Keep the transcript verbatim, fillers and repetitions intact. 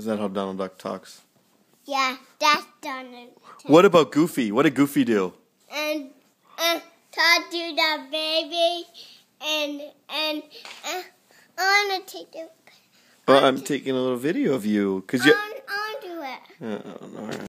that how Donald Duck talks? Yeah, that's Donald Duck. What about Goofy? What did Goofy do? And uh, talk to the baby, and and uh, I wanna take the. Well, I'm taking a little video of you because you. I'll, I'll do it. Uh, all right.